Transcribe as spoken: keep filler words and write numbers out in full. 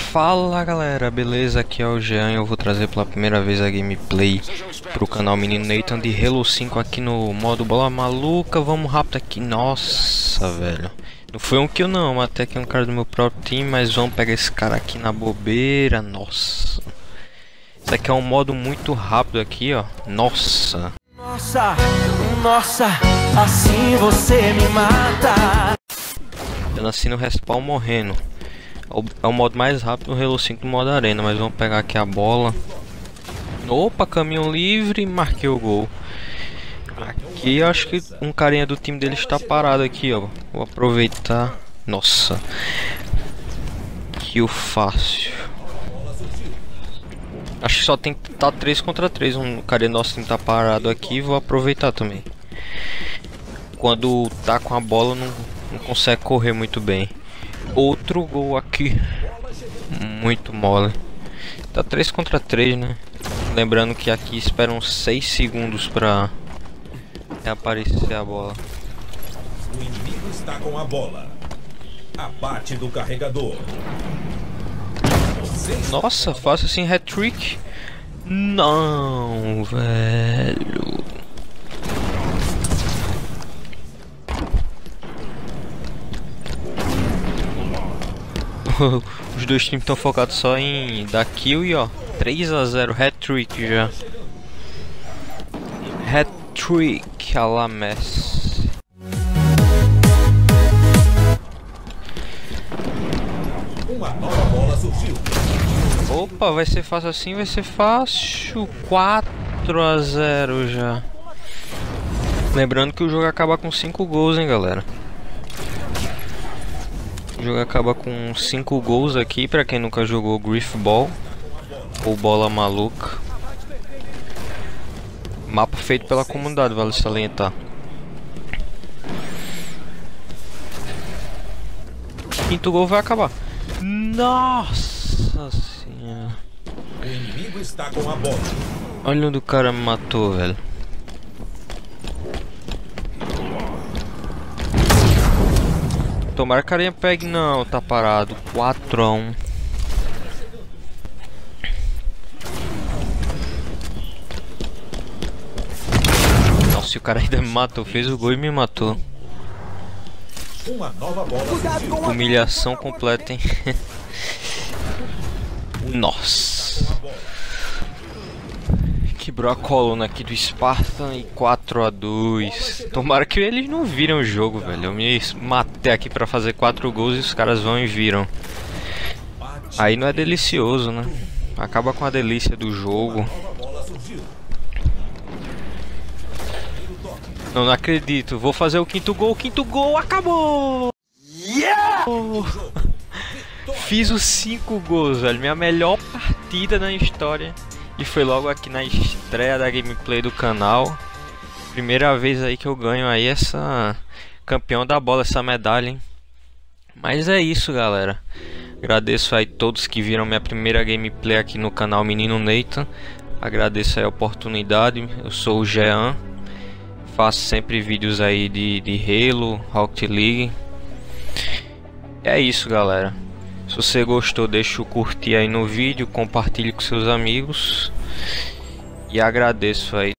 Fala galera, beleza? Aqui é o Jean e eu vou trazer pela primeira vez a gameplay pro canal Menino Nathan de Halo cinco aqui no modo bola maluca. Vamos rápido aqui. Nossa, velho, não foi um kill não, até que é um cara do meu próprio time, mas vamos pegar esse cara aqui na bobeira. Nossa, isso aqui é um modo muito rápido aqui, ó. Nossa, nossa, nossa, assim você me mata. Eu nasci no respawn morrendo. É o modo mais rápido do Halo cinco no modo arena, mas vamos pegar aqui a bola. Opa, caminho livre, marquei o gol. Aqui acho que um carinha do time dele está parado aqui, ó. Vou aproveitar. Nossa, que o fácil. Acho que só tem que estar três contra três. Um carinha do nosso time tá parado aqui, vou aproveitar também. Quando tá com a bola não, não consegue correr muito bem. Outro gol aqui, muito mole. Tá três contra três, né? Lembrando que aqui esperam seis segundos pra aparecer a bola. O inimigo está com a bola. Abate do carregador. Nossa, faço assim hat-trick? Não, velho. Os dois times estão focados só em dar kill e ó, três a zero, hat-trick já. Hat-trick a la Messi. Uma nova bola surgiu. Opa, vai ser fácil assim, vai ser fácil. quatro a zero já. Lembrando que o jogo acaba com cinco gols, hein, galera. O jogo acaba com cinco gols aqui, pra quem nunca jogou Griffball ou Bola Maluca. Mapa feito pela comunidade, vale salientar. Quinto gol vai acabar. Nossa senhora. O inimigo está com a bola. Olha onde o cara me matou, velho. Tomara que a carinha pegue, não, tá parado. quatro a um. Nossa, o cara ainda me matou, fez o gol e me matou. Uma nova bola. Humilhação completa, hein? Nossa. Quebrou a coluna aqui do Spartan e quatro a dois. Tomara que eles não viram o jogo, velho. Eu me matei aqui pra fazer quatro gols e os caras vão e viram. Aí não é delicioso, né? Acaba com a delícia do jogo. Não, não acredito. Vou fazer o quinto gol. Quinto gol, acabou! Yeah! Fiz os cinco gols, velho. Minha melhor partida na história. E foi logo aqui na estreia da gameplay do canal. Primeira vez aí que eu ganho aí essa campeão da bola, essa medalha, hein? Mas é isso, galera. Agradeço aí todos que viram minha primeira gameplay aqui no canal Menino Nathan. Agradeço aí a oportunidade. Eu sou o Jean. Faço sempre vídeos aí de, de Halo, Rocket League. É isso, galera. Se você gostou, deixa o curtir aí no vídeo, compartilhe com seus amigos e agradeço aí.